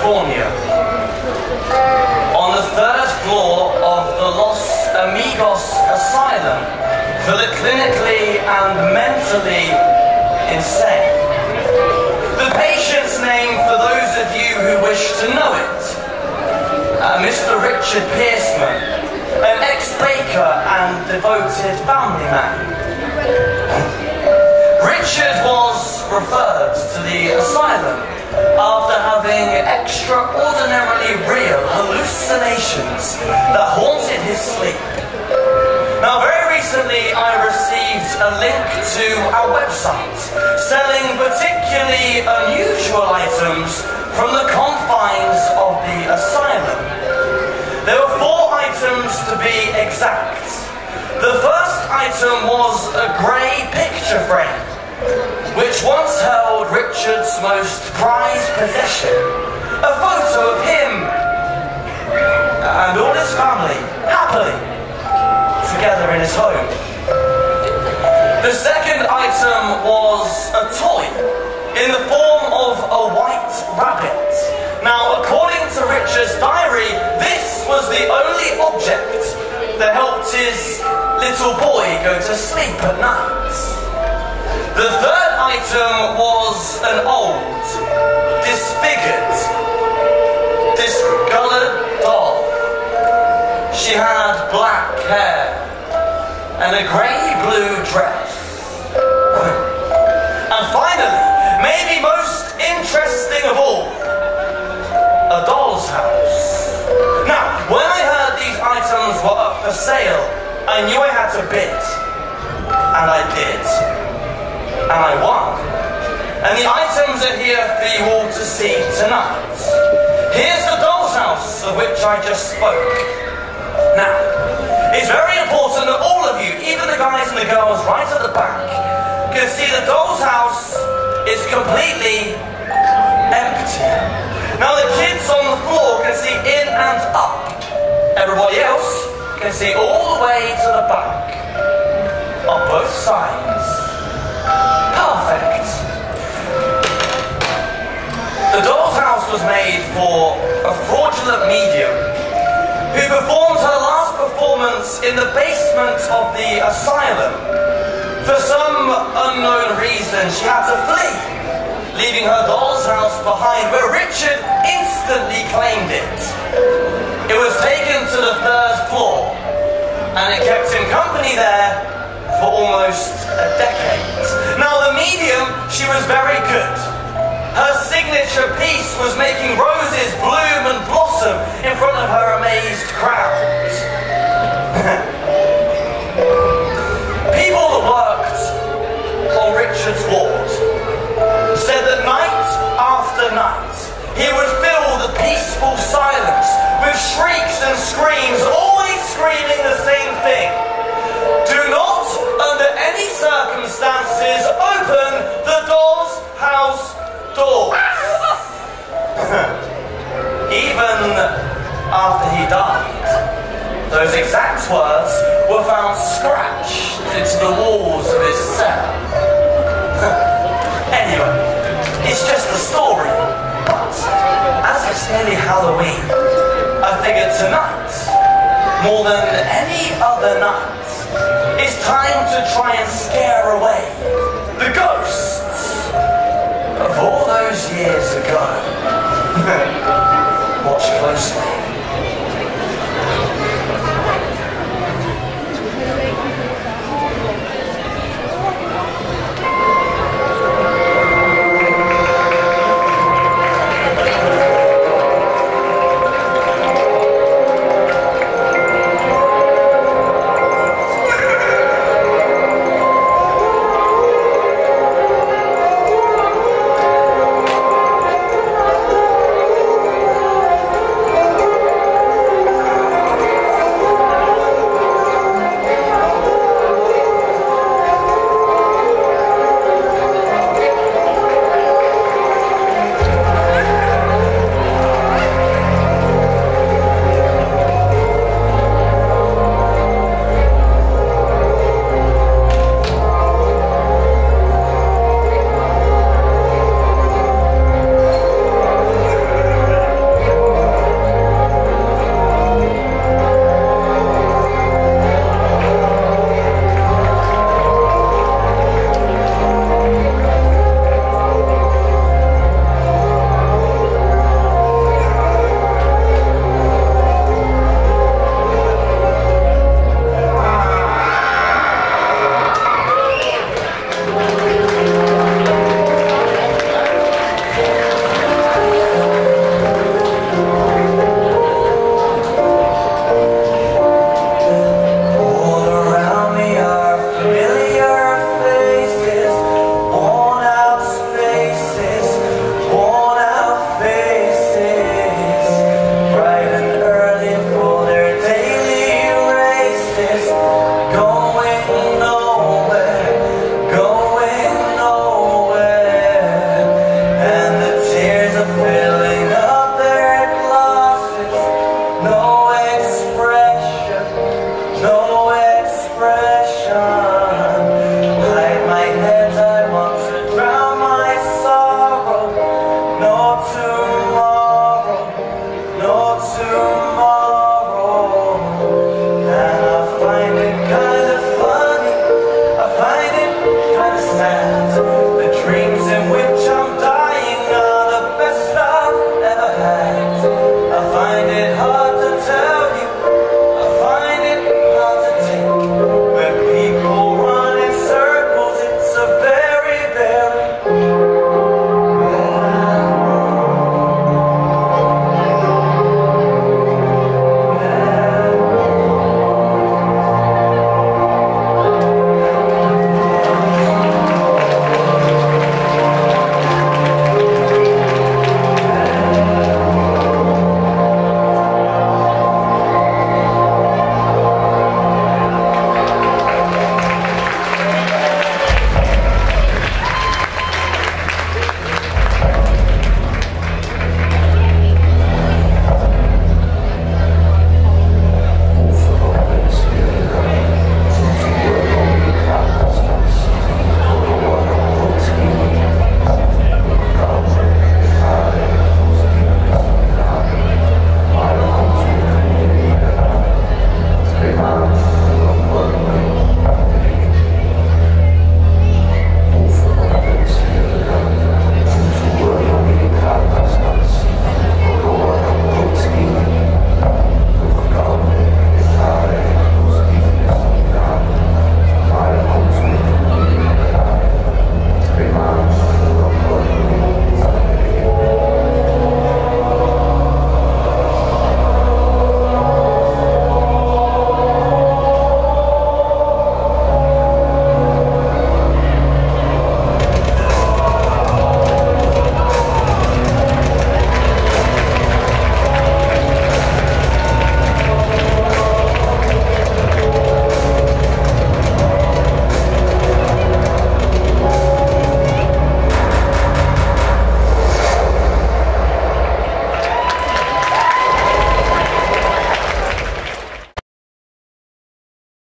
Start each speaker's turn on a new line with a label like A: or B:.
A: California. On the 3rd floor of the Los Amigos Asylum for the clinically and mentally insane. The patient's name, for those of you who wish to know it, Mr. Richard Pearson, an ex-baker and devoted family man. Richard was referred to the asylum after having extraordinarily real hallucinations that haunted his sleep. Now, very recently I received a link to our website selling particularly unusual items from the confines of the asylum. There were 4 items to be exact. The first item was a grey picture frame, which once held Richard's most prized possession, a photo of him and all his family happily together in his home. The second item was a toy in the form of a white rabbit. Now, according to Richard's diary, this was the only object that helped his little boy go to sleep at night. The third item was an old, disfigured, discolored doll. She had black hair and a grey-blue dress. And finally, maybe most interesting of all, a doll's house. Now, when I heard these items were up for sale, I knew I had to bid. And I did. And I won. And the items are here for you all to see tonight. Here's the doll's house of which I just spoke. Now, it's very important that all of you, even the guys and the girls right at the back, can see the doll's house is completely empty. Now the kids on the floor can see in and up. Everybody else can see all the way to the back, on both sides. Perfect. The doll's house was made for a fraudulent medium who performed her last performance in the basement of the asylum. For some unknown reason, she had to flee, leaving her doll's house behind, where Richard instantly claimed it. It was taken to the 3rd floor, and it kept him company there for almost a decade. Now, the medium, she was very good. Her signature piece was making roses bloom and blossom in front of her amazed crowd. People that worked on Richard's ward said that night after night he would fill the peaceful silence with shrieks and screams, always screaming the same thing: do not, under any circumstances, open the doll's house door. Even after he died, those exact words were found scratched into the walls of his cell. Anyway, it's just a story, but as it's nearly Halloween, I figured tonight, more than any other night, it's time to try and scare away the ghosts of all those years ago. Watch closely.